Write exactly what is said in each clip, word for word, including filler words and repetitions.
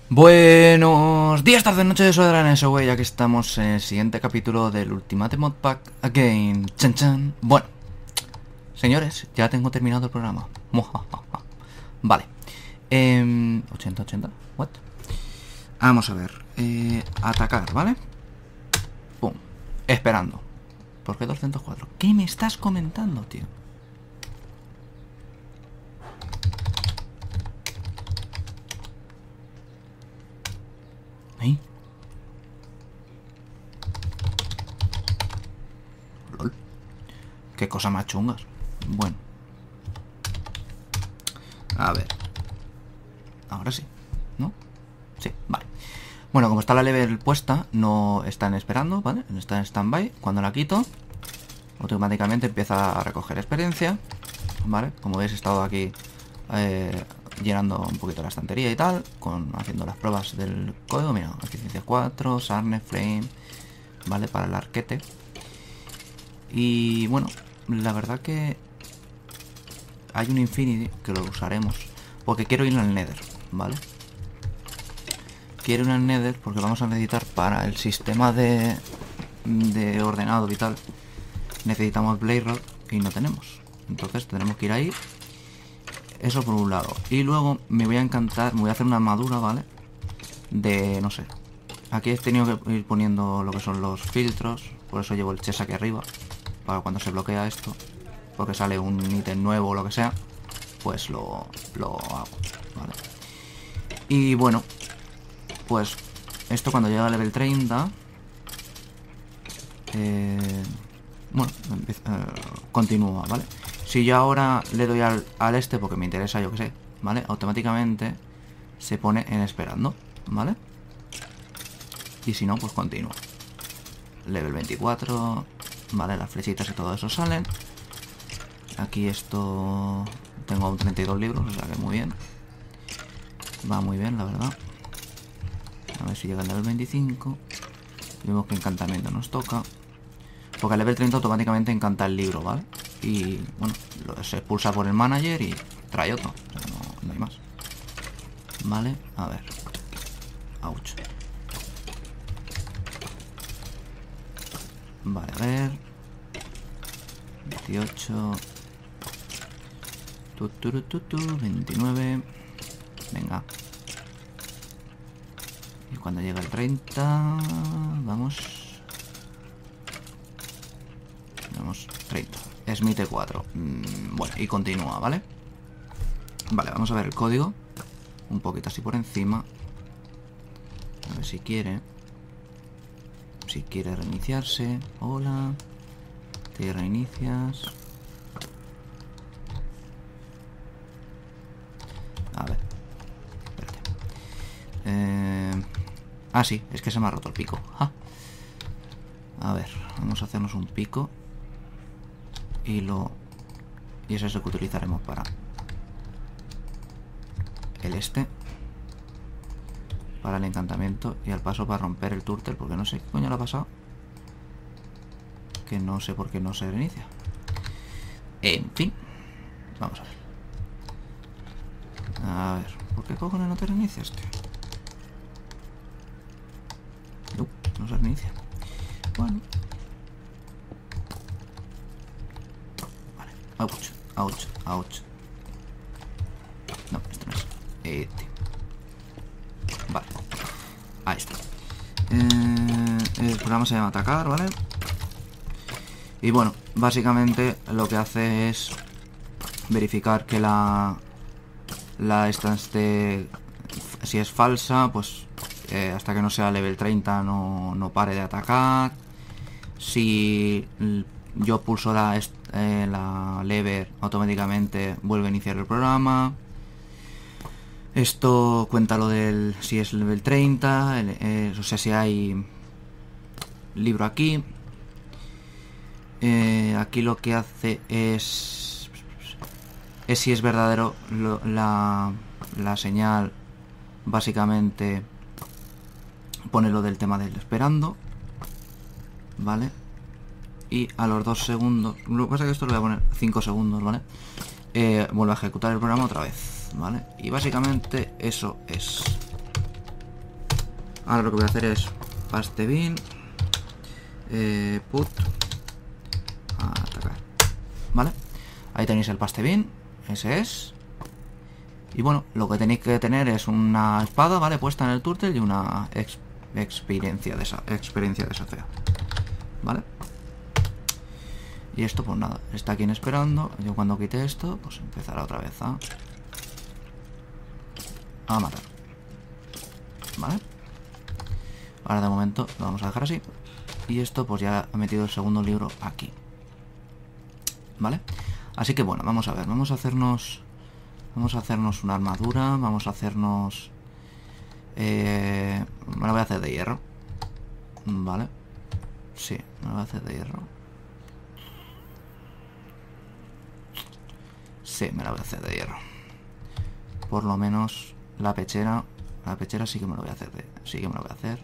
Buenos días, tardes, noches, soy Draneso, güey. Aquí estamos en el siguiente capítulo del Ultimate Mod Pack Again. Chan chan. Bueno, señores, ya tengo terminado el programa. Vale. Eh, ochenta, ochenta. What? Vamos a ver. Eh, atacar, ¿vale? Pum. Esperando. ¿Por qué doscientos cuatro? ¿Qué me estás comentando, tío? ¿Eh? Lol. Qué cosa más chungas. Bueno. A ver. Ahora sí, ¿no? Sí, vale. Bueno, como está la level puesta, no están esperando, ¿vale? Está en stand-by. Cuando la quito, automáticamente empieza a recoger experiencia, ¿vale? Como veis, he estado aquí eh, llenando un poquito la estantería y tal, con haciendo las pruebas del código. Mira, eficiencia cuatro, Sarne, Flame, ¿vale? Para el arquete. Y bueno, la verdad que hay un Infinity que lo usaremos porque quiero ir al Nether, ¿vale? Quiero ir al Nether porque vamos a necesitar para el sistema de, de ordenado y tal. Necesitamos Blaze Rod y no tenemos. Entonces tendremos que ir ahí. Eso por un lado. Y luego me voy a encantar, me voy a hacer una armadura, ¿vale? De, no sé. Aquí he tenido que ir poniendo lo que son los filtros. Por eso llevo el chest aquí arriba. Para cuando se bloquea esto. Porque sale un ítem nuevo o lo que sea. Pues lo, lo hago, ¿vale? Y bueno, pues esto cuando llega a level treinta. Eh, bueno, empieza, eh, continúa, ¿vale? Si yo ahora le doy al, al este porque me interesa, yo que sé, ¿vale? Automáticamente se pone en esperando, ¿vale? Y si no, pues continúa. Level veinticuatro, ¿vale? Las flechitas y todo eso salen. Aquí esto... Tengo aún treinta y dos libros, o sea que muy bien. Va muy bien, la verdad. A ver si llega al level veinticinco. Vemos que encantamiento nos toca. Porque al level treinta automáticamente encanta el libro, ¿vale? Y bueno, lo, se expulsa por el manager y trae otro. O sea, no, no hay más. Vale, a ver. Ouch. Vale, a ver. dieciocho. Tu, tu, tu, tu, tu, veintinueve. Venga. Y cuando llega el treinta... Vamos. Vamos, treinta. Smite cuatro. Mm, bueno, y continúa, ¿vale? Vale, vamos a ver el código. Un poquito así por encima. A ver si quiere. Si quiere reiniciarse. Hola. Te reinicias. A ver. Espérate. Eh... Ah, sí, es que se me ha roto el pico. ¡Ja! A ver, vamos a hacernos un pico. Y lo... Y eso es lo que utilizaremos para... El este. Para el encantamiento. Y al paso para romper el turtle. Porque no sé qué coño le ha pasado. Que no sé por qué no se reinicia. En fin. Vamos a ver. A ver. ¿Por qué cojones no te reinicias, tío? No, no se reinicia. Bueno. Vale. Ouch, ouch, ouch. No, este no es. Este. Vale. Ahí está. Eh, el programa se llama Atacar, ¿vale? Y bueno, básicamente lo que hace es verificar que la... La esta esté... Si es falsa, pues... Eh, hasta que no sea level treinta no, no pare de atacar. Si yo pulso la, eh, la lever, automáticamente vuelve a iniciar el programa. Esto cuenta lo del si es level treinta, el, eh, o sea, si hay libro aquí. Eh, aquí lo que hace es... Es si es verdadero lo, la, la señal, básicamente... Pone lo del tema del esperando, ¿vale? Y a los dos segundos, lo que pasa es que esto lo voy a poner cinco segundos, ¿vale? Eh, vuelve a ejecutar el programa otra vez, ¿vale? Y básicamente eso es. Ahora lo que voy a hacer es paste bin, eh, put, atacar. ¿Vale? Ahí tenéis el paste bin, ese es. Y bueno, lo que tenéis que tener es una espada, ¿vale? Puesta en el turtle y una ex experiencia de esa experiencia de esa fea. ¿Vale? Y esto pues nada, está aquí en esperando. Yo cuando quite esto, pues empezará otra vez a a matar. ¿Vale? Ahora de momento lo vamos a dejar así. Y esto pues ya ha metido el segundo libro aquí. ¿Vale? Así que bueno, vamos a ver, vamos a hacernos vamos a hacernos una armadura, vamos a hacernos eh, me la voy a hacer de hierro. Vale. Sí, me la voy a hacer de hierro. Sí, me la voy a hacer de hierro. Por lo menos la pechera. La pechera sí que me lo voy a hacer de, sí que me lo voy a hacer.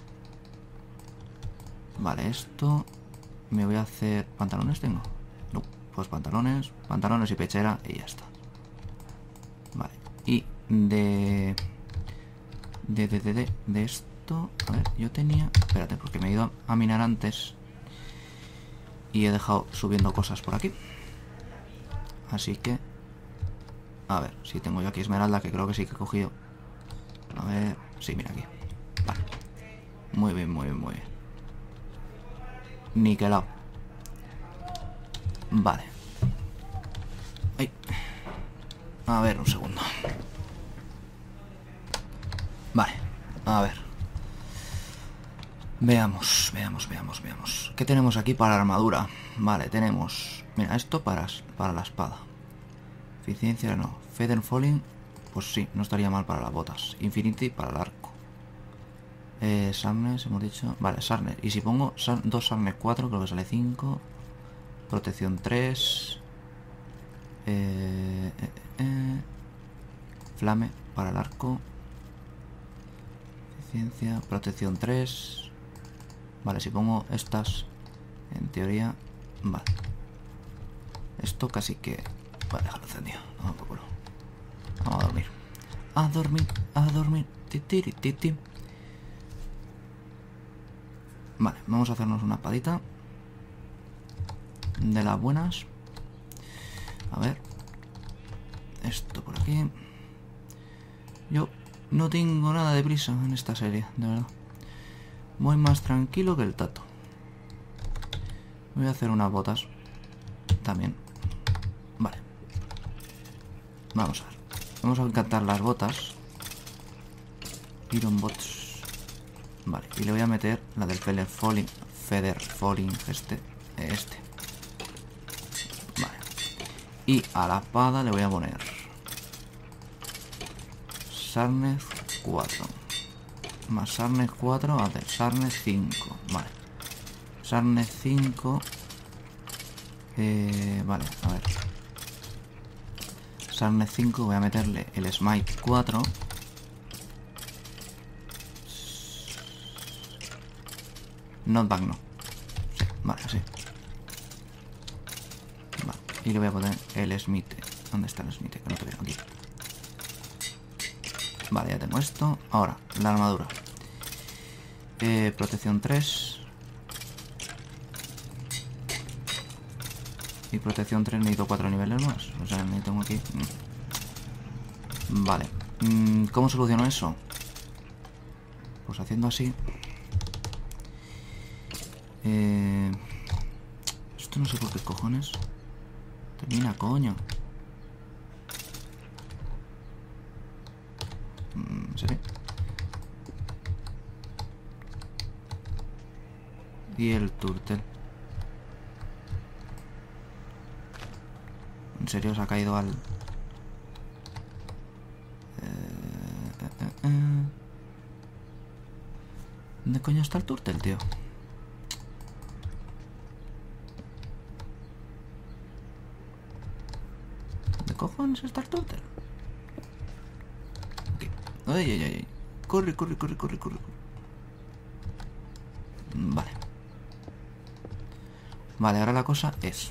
Vale, esto. Me voy a hacer. ¿Pantalones tengo? No, pues pantalones. Pantalones y pechera y ya está. Vale. Y de. De, de, de, de, de esto. A ver, yo tenía. Espérate, porque me he ido a minar antes. Y he dejado subiendo cosas por aquí. Así que... A ver, si tengo yo aquí esmeralda, que creo que sí que he cogido. A ver... Sí, mira aquí. Vale. Muy bien, muy bien, muy bien. Niquelado. Vale. Ay. A ver, un segundo. Vale. A ver. Veamos, veamos, veamos, veamos. ¿Qué tenemos aquí para armadura? Vale, tenemos... Mira, esto para, para la espada. Eficiencia no. Feather Falling, pues sí, no estaría mal para las botas. Infinity para el arco. Eh, Sarnes, hemos dicho... Vale, Sarnes. Y si pongo Sar dos Sarnes cuatro, creo que sale cinco. Protección tres. Eh, eh, eh. Flame para el arco. Eficiencia, protección tres. Vale, si pongo estas, en teoría, vale. Esto casi que... Voy a dejarlo encendido. Vamos, por culo. Vamos a dormir. A dormir, a dormir. Ti, ti, ti, ti. Vale, vamos a hacernos una espadita. De las buenas. A ver. Esto por aquí. Yo no tengo nada de prisa en esta serie, de verdad. Voy más tranquilo que el tato. Voy a hacer unas botas también. Vale. Vamos a ver. Vamos a encantar las botas. Iron Bots. Vale. Y le voy a meter la del Feather Falling. Feather Falling. Este. Este. Vale. Y a la espada le voy a poner Sarnes cuatro. Más Sarnes cuatro, a ver, Sarnes cinco. Vale. Sarnes cinco. Eh, vale, a ver. Sarnes cinco, voy a meterle el Smite cuatro. Knockback no. Sí, vale, sí. Vale. Y le voy a poner el Smite. ¿Dónde está el Smite? Que no te veo aquí. Vale, ya tengo esto. Ahora, la armadura. Eh, protección tres. Y protección tres necesito cuatro niveles más. O sea, necesito aquí. Vale. ¿Cómo soluciono eso? Pues haciendo así. Eh, esto no sé por qué cojones. Termina, coño. ¿Sí? Y el turtle. ¿En serio se ha caído al...? Eh, eh, eh, eh. ¿Dónde coño está el turtle, tío? ¿Dónde cojones está el turtle? Aquí. Ay, ay, ay. Corre, corre, corre, corre, corre. Vale. Vale, ahora la cosa es...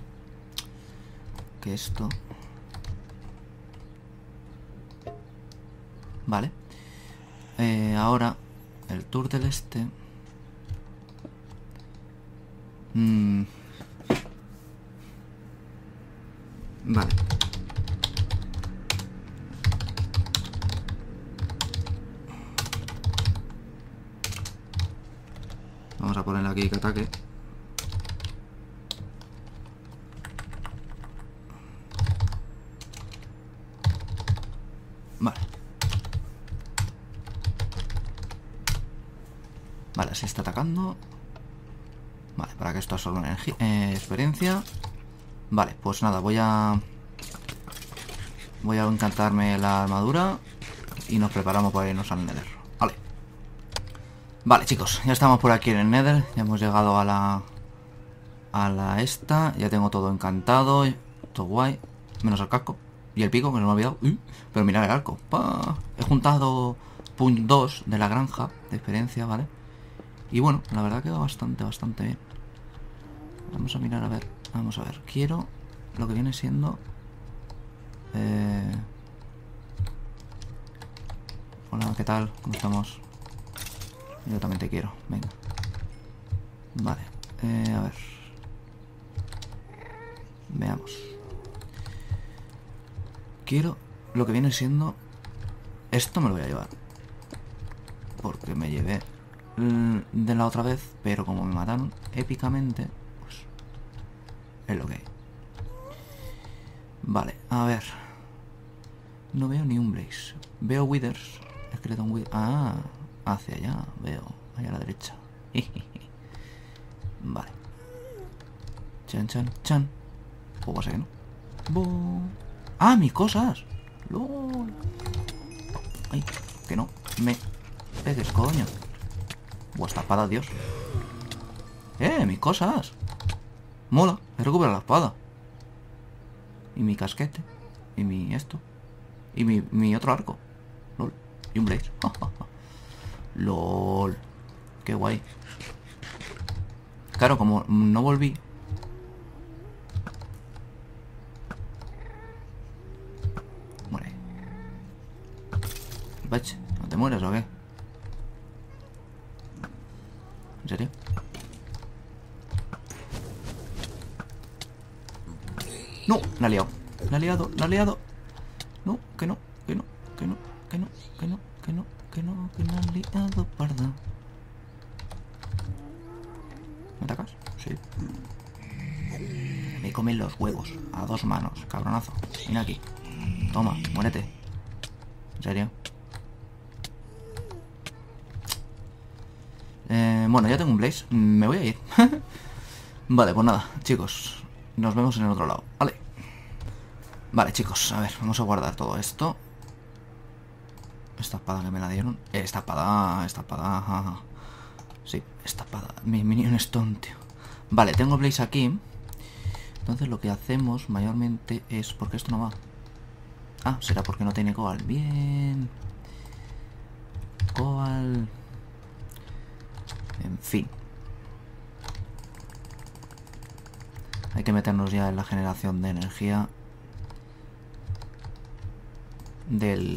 que esto... Vale. Eh, ahora, el tour del este. Mm. Vale. Vamos a ponerle aquí que ataque. Vale. Vale, así está atacando. Vale, para que esto absorba energía, eh, experiencia. Vale, pues nada, voy a... Voy a encantarme la armadura. Y nos preparamos para irnos al Nether. Vale. Vale, chicos, ya estamos por aquí en el Nether. Ya hemos llegado a la... A la esta. Ya tengo todo encantado. Todo guay. Menos el casco. Y el pico, que no me he olvidado. Uh, pero mirad el arco. ¡Pah! He juntado punto dos de la granja de experiencia, ¿vale? Y bueno, la verdad queda bastante, bastante bien. Vamos a mirar a ver. Vamos a ver. Quiero lo que viene siendo... Eh... Hola, ¿qué tal? ¿Cómo estamos? Yo también te quiero. Venga. Vale. Eh, a ver. Veamos. Quiero lo que viene siendo... Esto me lo voy a llevar. Porque me llevé de la otra vez, pero como me mataron épicamente, pues es lo que hay. Vale, a ver. No veo ni un Blaze. Veo Withers. Skeleton Withers. Ah, hacia allá. Veo. Allá a la derecha. Vale. Chan, chan, chan. O pasa que no. Bo. ¡Ah, mis cosas! ¡Lol! ¡Ay! Que no me pegues, coño. Buah, esta espada, Dios. ¡Eh! ¡Mis cosas! Mola, he recuperado la espada. Y mi casquete. Y mi esto. Y mi, mi otro arco. LOL. Y un blaze. LOL. Qué guay. Claro, como no volví. Muere. Bach, ¿no te mueres o qué? ¿En serio? No, la ha liado. La ha liado, la ha liado. No, que no, que no, que no, que no, que no, que no, que no, que no ha liado, parda. ¿Me atacas? Sí. Me comen los huevos a dos manos, cabronazo. Ven aquí. Toma, muérete. ¿En serio? Eh, bueno, ya tengo un Blaze. Me voy a ir. Vale, pues nada, chicos. Nos vemos en el otro lado. Vale. Vale, chicos, a ver, vamos a guardar todo esto. Esta espada que me la dieron. Esta espada, esta espada. Ajá. Sí, esta espada. Mi minion stone, tío. Vale, tengo Blaze aquí. Entonces lo que hacemos mayormente es... ¿Por qué esto no va? Ah, será porque no tiene Coal. Bien. Coal. En fin. Hay que meternos ya en la generación de energía del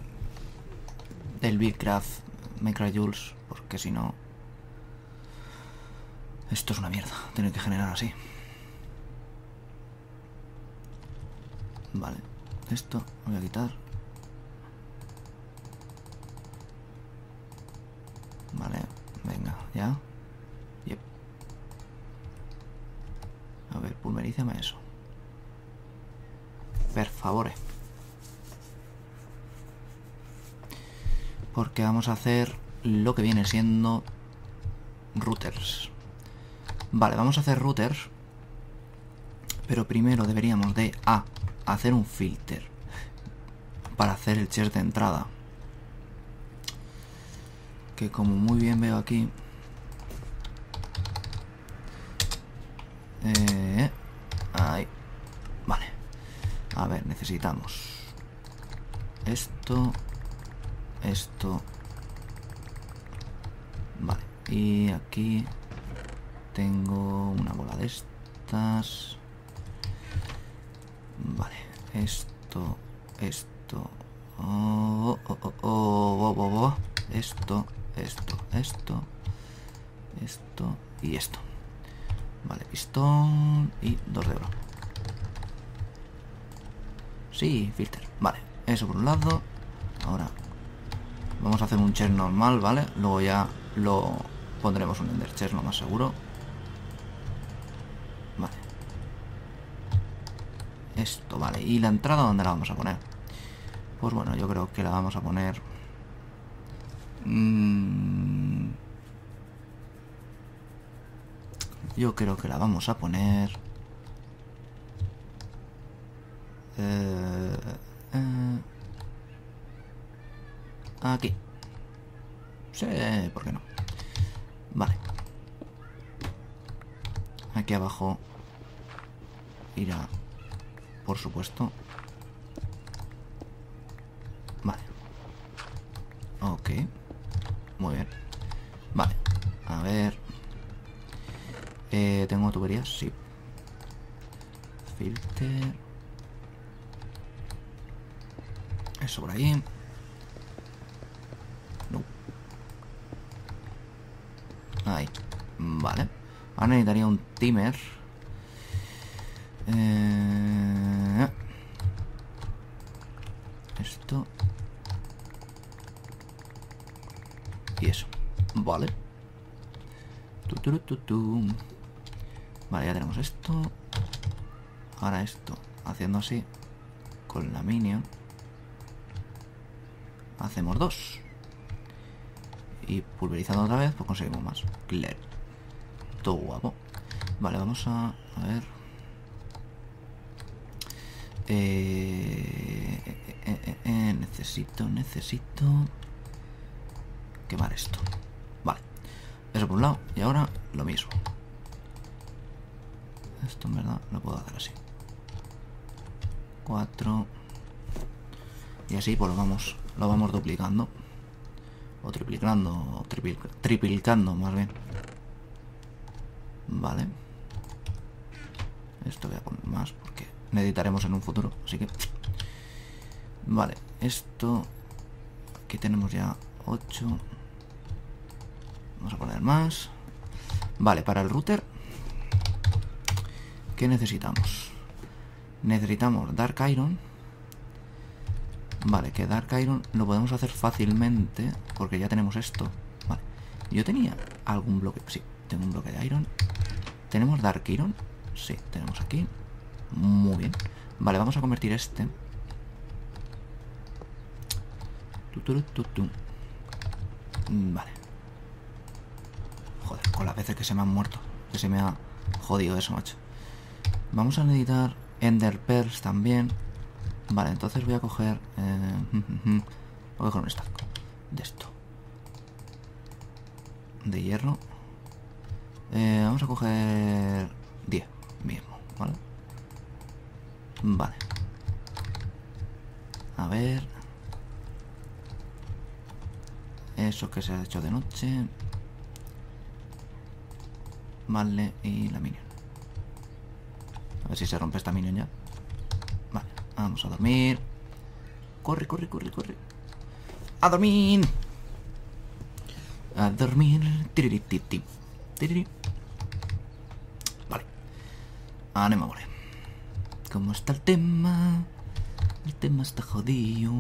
del Buildcraft Microjoules, porque si no esto es una mierda, tener que generar así. Vale, esto lo voy a quitar. Vale, venga, ya. Yep. A ver, pulverízame eso. Per favore. Porque vamos a hacer lo que viene siendo routers. Vale, vamos a hacer routers. Pero primero deberíamos de A, hacer un filter para hacer el chest de entrada. Que como muy bien veo aquí, eh, ahí. Vale. A ver, necesitamos esto, esto. Vale. Y aquí tengo una bola de estas. Vale. Esto, esto, Oh, oh, oh, oh, oh, oh, oh. Esto, esto, esto, esto y esto. Vale, pistón y dos de oro. Sí, filter. Vale, eso por un lado. Ahora vamos a hacer un chest normal, ¿vale? Luego ya lo pondremos un ender chest, lo más seguro. Vale. Esto, vale. ¿Y la entrada dónde la vamos a poner? Pues bueno, yo creo que la vamos a poner... Mm... Yo creo que la vamos a poner... Eh... Eh... Aquí. Sí, ¿por qué no? Vale. Aquí abajo irá, por supuesto. Vale. Ok. Muy bien. Vale. A ver. Eh, ¿Tengo tuberías? Sí. Filter. Eso por ahí. No. Ahí. Vale. Ahora necesitaría un timer. Eh... Esto. Y eso. Vale. Tu, tu, tu, tu. Vale, ya tenemos esto. Ahora esto. Haciendo así. Con la minion. Hacemos dos. Y pulverizando otra vez, pues conseguimos más. Claro. Todo guapo. Vale, vamos a, a ver. Eh, eh, eh, eh, necesito, necesito quemar esto. Vale. Eso por un lado. Y ahora lo mismo. Esto en verdad lo puedo hacer así. Cuatro. Y así pues lo vamos, lo vamos duplicando. O triplicando. O tripl triplicando más bien. Vale. Esto voy a poner más porque necesitaremos en un futuro. Así que... Vale. Esto... Aquí tenemos ya ocho. Vamos a poner más. Vale, para el router, ¿qué necesitamos? Necesitamos Dark Iron. Vale, que Dark Iron lo podemos hacer fácilmente porque ya tenemos esto. Vale, yo tenía algún bloque. Sí, tengo un bloque de Iron. ¿Tenemos Dark Iron? Sí, tenemos aquí. Muy bien. Vale, vamos a convertir este. Tu, tu, tu, tu. Vale. Joder, con las veces que se me han muerto, que se me ha jodido eso, macho. Vamos a necesitar Ender Pearls también. Vale, entonces voy a coger eh, voy a coger un stack de esto de hierro. eh, Vamos a coger diez mismo, ¿vale? Vale. A ver. Eso que se ha hecho de noche. Vale, y la minion. A ver si se rompe esta minion ya. Vale, vamos a dormir. Corre, corre, corre, corre. ¡A dormir! A dormir. Tiriri, tiriri, tiriri. Vale. Anémosle. ¿Cómo está el tema? El tema está jodido.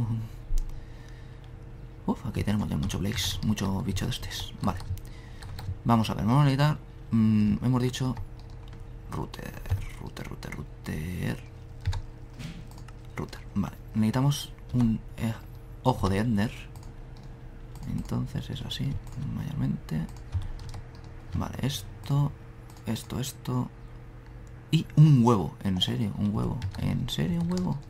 Uf, aquí tenemos ya mucho blaze, mucho bicho de estos. Vale. Vamos a ver, vamos a necesitar. Mm, hemos dicho router, router, router, router. Router. Vale. Necesitamos un eh, ojo de Ender. Entonces es así, mayormente. Vale, esto, esto, esto. Y un huevo, en serio, un huevo. ¿En serio un huevo?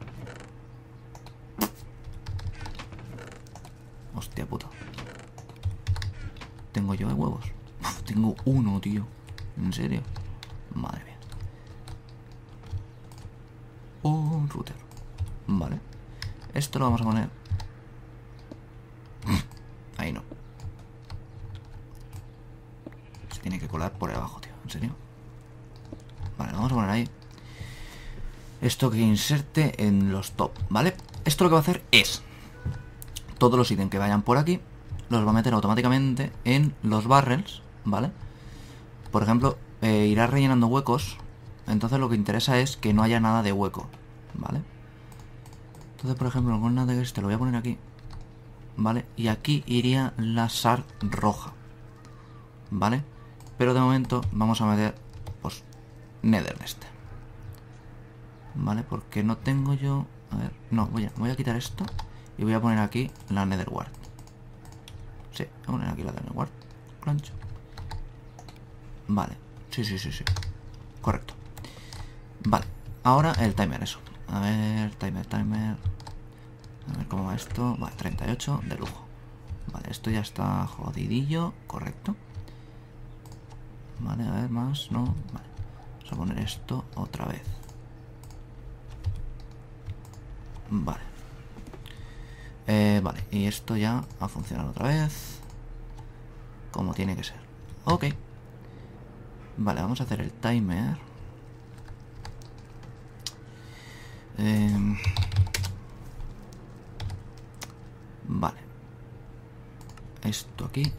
Hostia puta. ¿Tengo yo de huevos? Uf, tengo uno, tío. ¿En serio? Madre mía. Oh, router. Vale. Esto lo vamos a poner. Ahí no. Se tiene que colar por abajo, tío. ¿En serio? Vale, lo vamos a poner ahí. Esto que inserte en los top, ¿vale? Esto lo que va a hacer es... todos los ítems que vayan por aquí los va a meter automáticamente en los barrels, ¿vale? Por ejemplo, eh, irá rellenando huecos. Entonces lo que interesa es que no haya nada de hueco, ¿vale? Entonces, por ejemplo, el Golden Dagger este lo voy a poner aquí, ¿vale? Y aquí iría la S A R roja, ¿vale? Pero de momento vamos a meter, pues, Nether de este, ¿vale? Porque no tengo yo... A ver, no, voy a, voy a quitar esto y voy a poner aquí la Nether Ward. Sí, voy a poner aquí la Nether Ward. Crunch. Vale, sí, sí, sí, sí. Correcto. Vale, ahora el timer, eso. A ver, timer, timer. A ver cómo va esto. Vale, treinta y ocho, de lujo. Vale, esto ya está jodidillo. Correcto. Vale, a ver, más, no. Vale, vamos a poner esto otra vez. Vale. Eh, vale, y esto ya va a funcionar otra vez como tiene que ser. Ok. Vale, vamos a hacer el timer. Eh, vale. Esto aquí.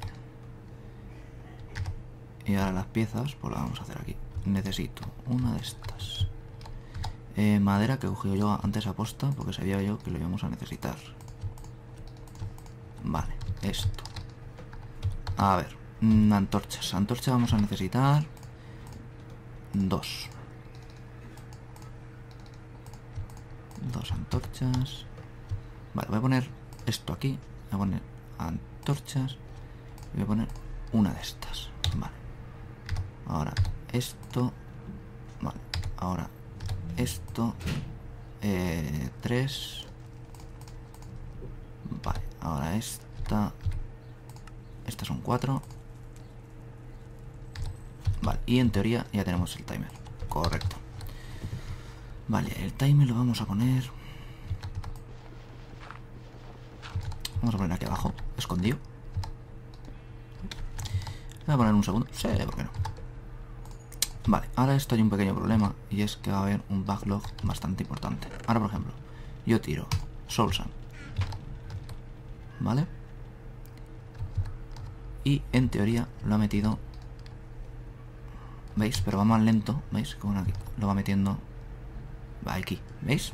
Y ahora las piezas, pues las vamos a hacer aquí. Necesito una de estas. Eh, madera que he cogido yo antes a posta, porque sabía yo que lo íbamos a necesitar. Vale, esto. A ver, mm, antorchas. Antorchas vamos a necesitar dos. Dos antorchas. Vale, voy a poner esto aquí. Voy a poner antorchas. Y voy a poner una de estas. Vale. Ahora esto. Vale. Ahora esto. Eh, tres. Vale. Ahora esta. Estas son cuatro. Vale. Y en teoría ya tenemos el timer. Correcto. Vale, el timer lo vamos a poner. Vamos a poner aquí abajo, escondido. Voy a poner un segundo. Sí, ¿por qué no? Vale, ahora esto hay un pequeño problema. Y es que va a haber un backlog bastante importante. Ahora, por ejemplo, yo tiro Soul Sand, ¿vale? Y en teoría lo ha metido. ¿Veis? Pero va más lento. ¿Veis? Como aquí lo va metiendo. Va aquí, ¿veis?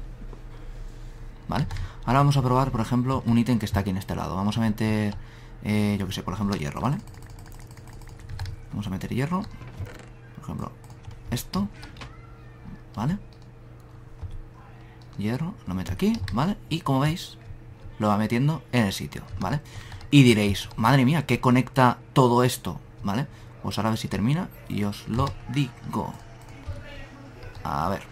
Vale. Ahora vamos a probar, por ejemplo, un ítem que está aquí en este lado. Vamos a meter, eh, yo que sé, por ejemplo, hierro, ¿vale? Vamos a meter hierro. Por ejemplo, esto. ¿Vale? Hierro, lo meto aquí, ¿vale? Y como veis, lo va metiendo en el sitio, ¿vale? Y diréis, madre mía, ¿qué conecta todo esto? ¿Vale? Pues ahora a ver si termina y os lo digo. A ver.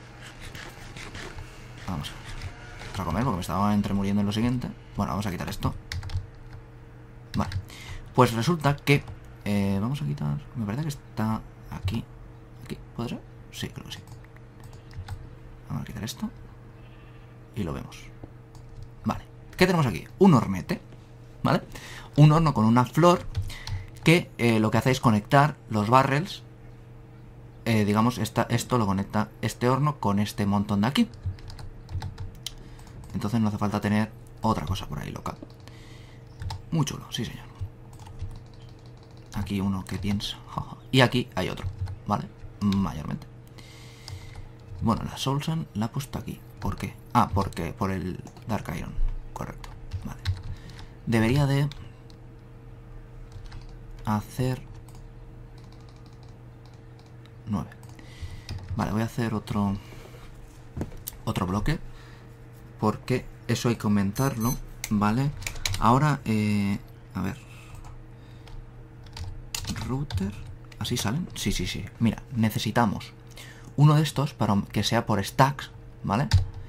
Vamos a comer porque me estaba entremuriendo en lo siguiente. Bueno, vamos a quitar esto. Vale. Pues resulta que eh, vamos a quitar. Me parece que está aquí. Aquí, ¿puede ser? Sí, creo que sí. Vamos a quitar esto. Y lo vemos. Vale. ¿Qué tenemos aquí? Un hornete. ¿Vale? Un horno con una flor que eh, lo que hace es conectar los barrels. Eh, digamos, esta, esto lo conecta este horno con este montón de aquí. Entonces no hace falta tener otra cosa por ahí loca. Muy chulo, sí señor. Aquí uno que piensa. Y aquí hay otro, ¿vale? Mayormente. Bueno, la Soul Sand la he puesto aquí. ¿Por qué? Ah, porque por el Dark Iron. Correcto, vale. Debería de hacer nueve. Vale, voy a hacer otro Otro bloque, porque eso hay que aumentarlo, ¿vale? Ahora, eh, a ver, router, ¿así salen? Sí, sí, sí. Mira, necesitamos uno de estos para que sea por stacks, ¿vale?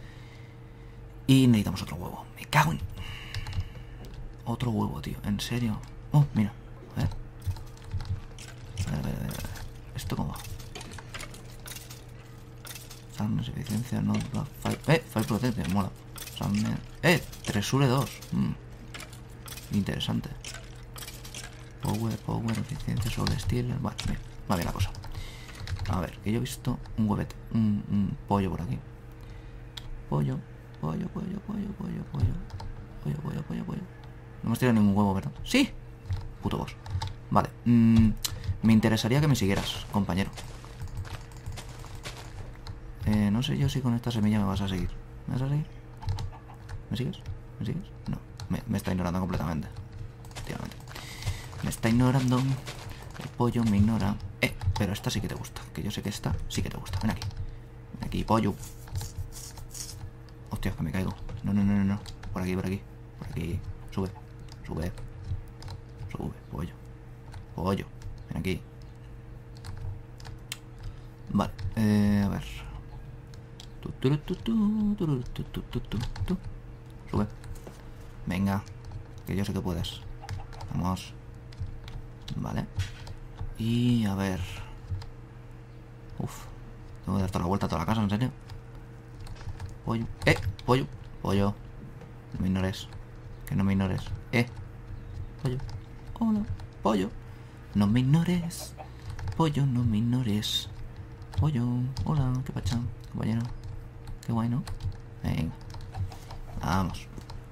Y necesitamos otro huevo. Me cago en... Otro huevo, tío, ¿en serio? Oh, mira, a ver. A ver, a ver, a ver. ¿Esto cómo va? Sandness, eficiencia, no, five, eh, five potencia, mola. Sandness, eh, Tresure dos. Mm. Interesante. Power, power, eficiencia, sobre steel. Vale, bien, va bien la cosa. A ver, que yo he visto un huevete, un, un pollo por aquí. Pollo, pollo, pollo, pollo, pollo, pollo. Pollo, pollo, pollo, polla, polla. No hemos tirado ningún huevo, ¿verdad? ¡Sí! Puto boss. Vale. Mm, me interesaría que me siguieras, compañero. Eh, no sé yo si con esta semilla me vas a seguir. ¿Me vas a seguir? ¿Me sigues? ¿Me sigues? No. Me, me está ignorando completamente. Efectivamente. Me está ignorando. El pollo me ignora. Eh, pero esta sí que te gusta. Que yo sé que esta sí que te gusta. Ven aquí. Ven aquí, pollo. Hostia, que me caigo. No, no, no, no, no. Por aquí, por aquí. Por aquí. Sube. Sube. Sube, pollo. Pollo. Ven aquí. Vale. Eh, a ver. Tu, tu, tu, tu, tu, tu, tu, tu, tu, tu. Sube. Venga. Que yo sé que puedes. Vamos. Vale. Y a ver. Uf. Tengo que dar toda la vuelta a toda la casa, ¿en serio? Pollo. ¡Eh! Pollo. Pollo. No me ignores. Que no me ignores. ¡Eh! Pollo. Hola. Pollo. No me ignores. Pollo, no me ignores. Pollo. Hola. ¿Qué pacha, compañero? Qué guay, ¿no? Venga. Vamos.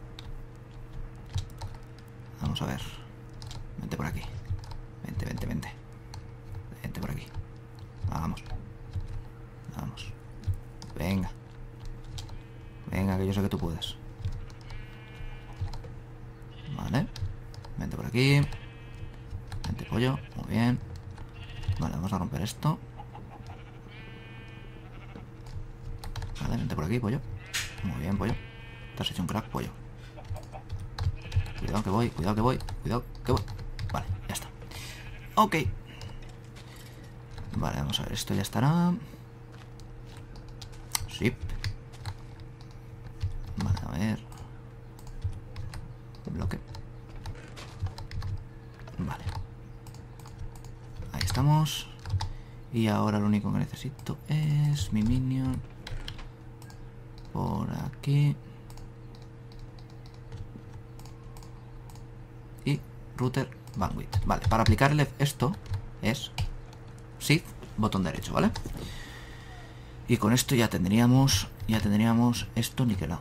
Vamos a ver. Vente por aquí. Vente, vente, vente. Vente por aquí. Vamos. Vamos. Venga. Venga, que yo sé que tú puedes. Vale. Vente por aquí. Vente, pollo. Muy bien. Vale, vamos a romper esto. Vale, vente por aquí, pollo. Muy bien, pollo. Te has hecho un crack, pollo. Cuidado que voy, cuidado que voy. Cuidado que voy. Vale, ya está. Ok. Vale, vamos a ver. Esto ya estará. Sí. Vale, a ver. Bloque. Vale. Ahí estamos. Y ahora lo único que necesito es mi minion. Por aquí. Y router bandwidth. Vale, para aplicarle esto es shift, botón derecho, ¿vale? Y con esto ya tendríamos ya tendríamos esto niquelado.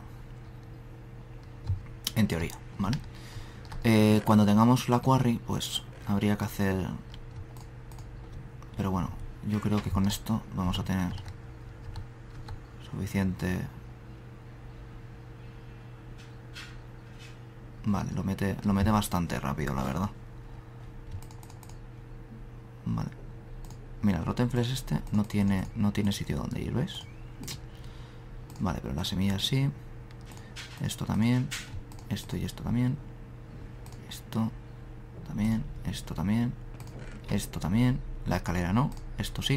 En teoría, ¿vale? Eh, cuando tengamos la quarry, pues habría que hacer... Pero bueno, yo creo que con esto vamos a tener suficiente... Vale, lo mete, lo mete bastante rápido, la verdad. Vale. Mira, el Rottenflex este no tiene, no tiene sitio donde ir, ¿ves? Vale, pero las semillas sí. Esto también. Esto y esto también. Esto también. Esto también. Esto también. La escalera no. Esto sí.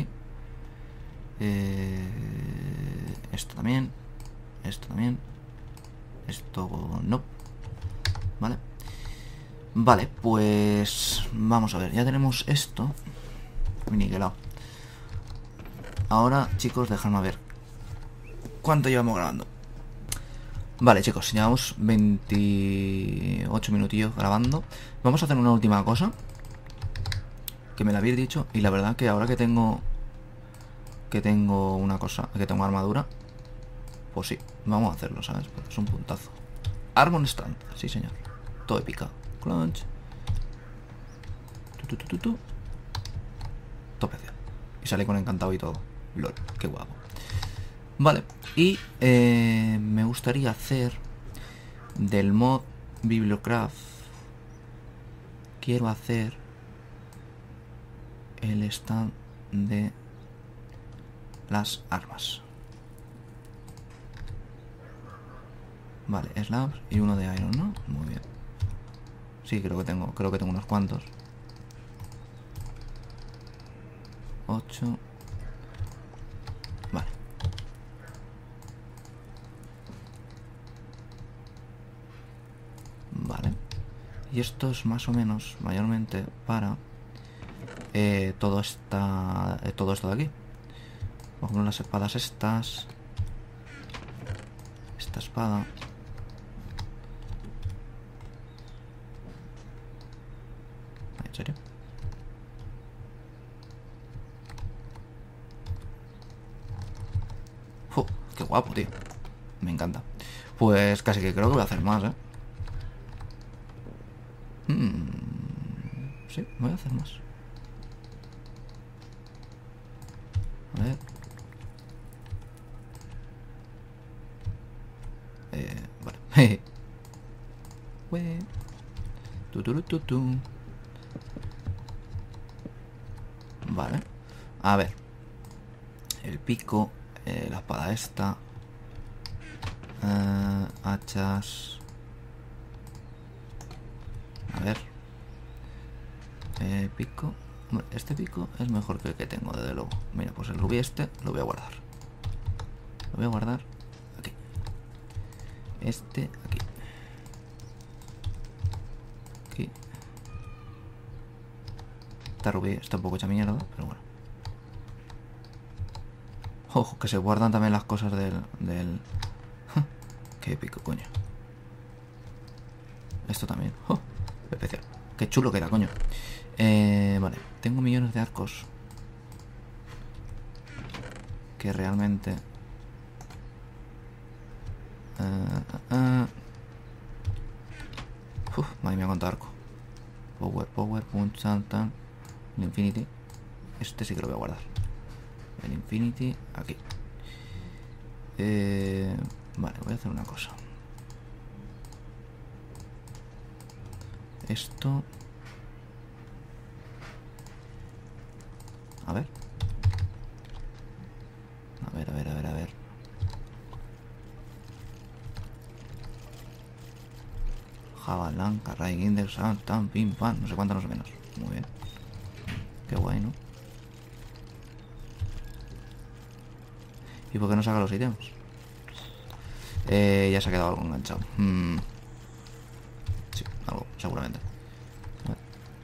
Eh, esto también. Esto también. Esto no. Vale. Vale, pues vamos a ver. Ya tenemos esto niquelado. Ahora, chicos, dejadme ver cuánto llevamos grabando. Vale, chicos, llevamos veintiocho minutillos grabando. Vamos a hacer una última cosa que me la habéis dicho. Y la verdad que ahora que tengo Que tengo una cosa, que tengo armadura, pues sí, vamos a hacerlo, ¿sabes? Pues es un puntazo. Armor Stand, sí señor. Todo épica. Crunch. Tu, tu, tu, tu, tu. Tope. Y sale con encantado y todo. Lol, qué guapo. Vale, y eh, me gustaría hacer del mod Bibliocraft. Quiero hacer el stand de las armas. Vale, slabs y uno de iron, ¿no? Muy bien. Sí, creo que tengo, creo que tengo unos cuantos. ocho. Vale. Vale. Y esto es más o menos, mayormente, para eh, todo esta, eh, todo esto de aquí. Por ejemplo, las espadas estas. Esta espada. ¿En serio? ¡Uh! ¡Qué guapo, tío! Me encanta. Pues casi que creo que voy a hacer más, ¿eh? Hmm. Sí, voy a hacer más. A ver. Eh, vale. Ue. Tu, tu, tu, tu. Vale. A ver. El pico. Eh, la espada esta. Eh, hachas. A ver. Eh, pico. Hombre, este pico es mejor que el que tengo, desde luego. Mira, pues el rubí este lo voy a guardar. Lo voy a guardar aquí. Este aquí. Aquí. Esta rubí está un poco hecha mierda, pero bueno. Ojo, que se guardan también las cosas del... del... Qué épico, coño. Esto también. Oh, especial. Qué chulo que era, coño. Eh, vale, tengo millones de arcos. Que realmente... Uh, uh, uh. Uf, madre mía, cuánto arco. Power, power, punch, tan, el infinity. Este sí que lo voy a guardar. El infinity, aquí. Eh, vale, voy a hacer una cosa. Esto. A ver. A ver, a ver, a ver, a ver. Jabalán, Carray, Ginder, Sal, Tan, Pim, Pam. No sé cuánto, no sé menos. Muy bien. Qué guay, ¿no? ¿Y por qué no saca los ítems? Eh, ya se ha quedado algo enganchado. Hmm. Sí, algo, seguramente. Vale.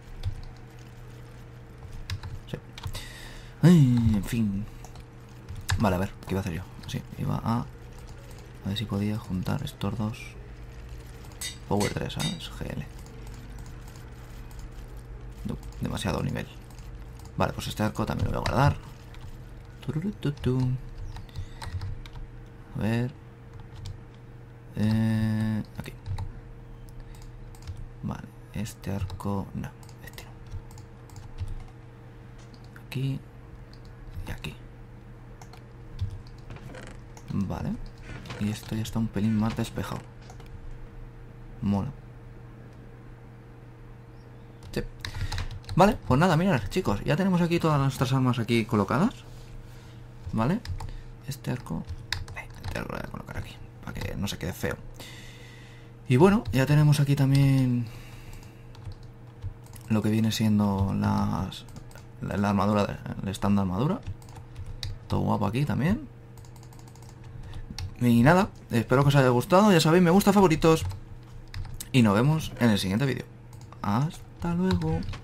Sí. Ay, en fin. Vale, a ver, ¿qué iba a hacer yo? Sí, iba a... A ver si podía juntar estos dos. Power tres, ¿sabes? G L. No, demasiado nivel. Vale, pues este arco también lo voy a guardar. Tururututu. A ver. Eh, aquí. Vale, este arco... No, este no. Aquí. Y aquí. Vale. Y esto ya está un pelín más despejado. Mola. Sí. Vale, pues nada, mirad, chicos. Ya tenemos aquí todas nuestras armas aquí colocadas. Vale. Este arco... Este arco lo voy a colocar aquí, para que no se quede feo. Y bueno, ya tenemos aquí también lo que viene siendo las, la, la armadura, el stand de armadura. Todo guapo aquí también. Y nada, espero que os haya gustado. Ya sabéis, me gusta, favoritos. Y nos vemos en el siguiente vídeo. Hasta luego.